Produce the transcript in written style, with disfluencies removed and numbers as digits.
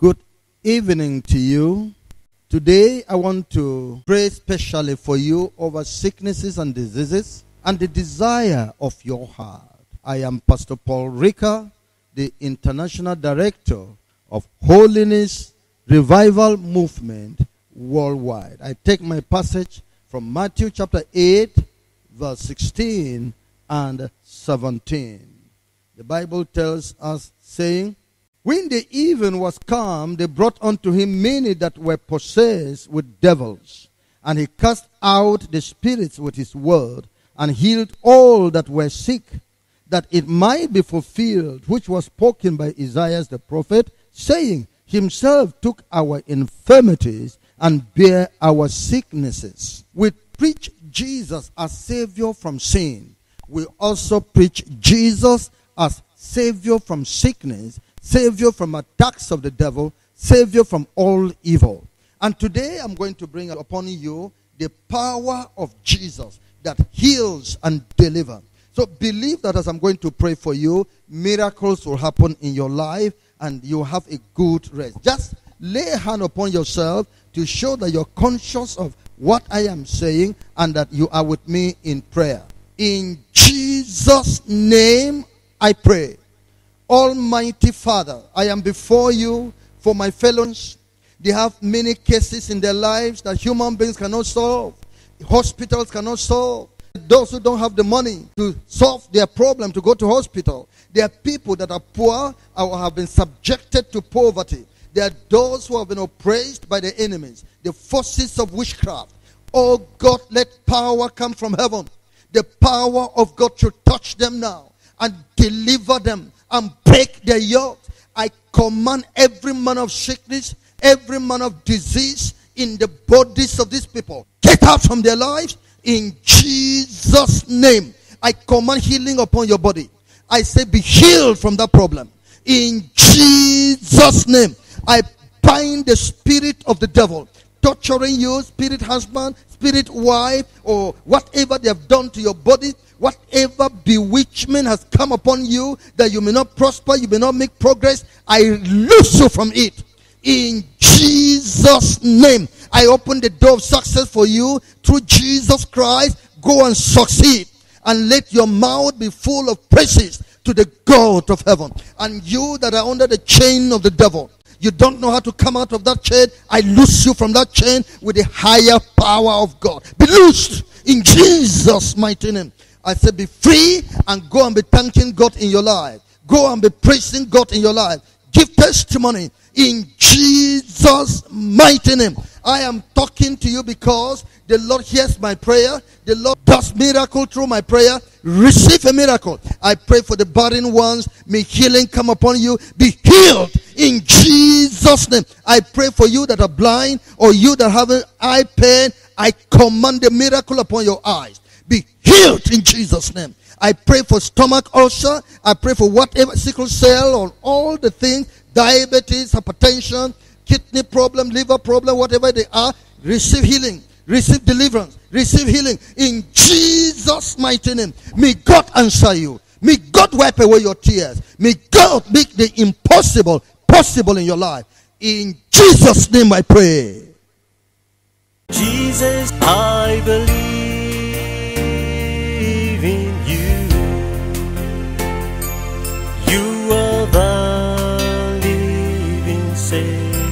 Good evening to you. Today I want to pray specially for you over sicknesses and diseases and the desire of your heart. I am Pastor Paul Rika, the International Director of Holiness Revival Movement Worldwide. I take my passage from Matthew chapter 8, verse 16 and 17. The Bible tells us, saying, "When the even was come, they brought unto him many that were possessed with devils. And he cast out the spirits with his word, and healed all that were sick, that it might be fulfilled, which was spoken by Isaiah the prophet, saying, Himself took our infirmities and bare our sicknesses." We preach Jesus as Savior from sin. We also preach Jesus as Savior from sickness, Savior from attacks of the devil, Savior from all evil. And today I'm going to bring upon you the power of Jesus that heals and delivers. So believe that as I'm going to pray for you, miracles will happen in your life and you have a good rest. Just lay a hand upon yourself to show that you're conscious of what I am saying and that you are with me in prayer. In Jesus' name I pray. Almighty Father, I am before you for my fellows. They have many cases in their lives that human beings cannot solve. Hospitals cannot solve. Those who don't have the money to solve their problem to go to hospital. There are people that are poor or have been subjected to poverty. There are those who have been oppressed by the enemies, the forces of witchcraft. Oh God, let power come from heaven. The power of God to touch them now and deliver them and break their yoke. I command every man of sickness, every man of disease in the bodies of these people, get out from their lives in Jesus' name. I command healing upon your body. I say be healed from that problem in Jesus' name. I bind the spirit of the devil torturing you, spirit husband, spirit wife, or whatever they have done to your body. Whatever bewitchment has come upon you that you may not prosper, you may not make progress, I loose you from it. In Jesus' name, I open the door of success for you through Jesus Christ. Go and succeed. And let your mouth be full of praises to the God of heaven. And you that are under the chain of the devil, you don't know how to come out of that chain, I loose you from that chain with the higher power of God. Be loosed in Jesus' mighty name. I say be free and go and be thanking God in your life. Go and be praising God in your life. Give testimony in Jesus' mighty name. I am talking to you because the Lord hears my prayer. The Lord does miracle through my prayer. Receive a miracle. I pray for the barren ones. May healing come upon you. Be healed in Jesus' name. I pray for you that are blind or you that have an eye pain. I command the miracle upon your eyes. Be healed in Jesus' name. I pray for stomach ulcer. I pray for whatever, sickle cell or all the things, diabetes, hypertension, kidney problem, liver problem, whatever they are. Receive healing. Receive deliverance. Receive healing in Jesus' mighty name. May God answer you. May God wipe away your tears. May God make the impossible possible in your life. In Jesus' name I pray. Jesus, I believe in you. You are the living Savior.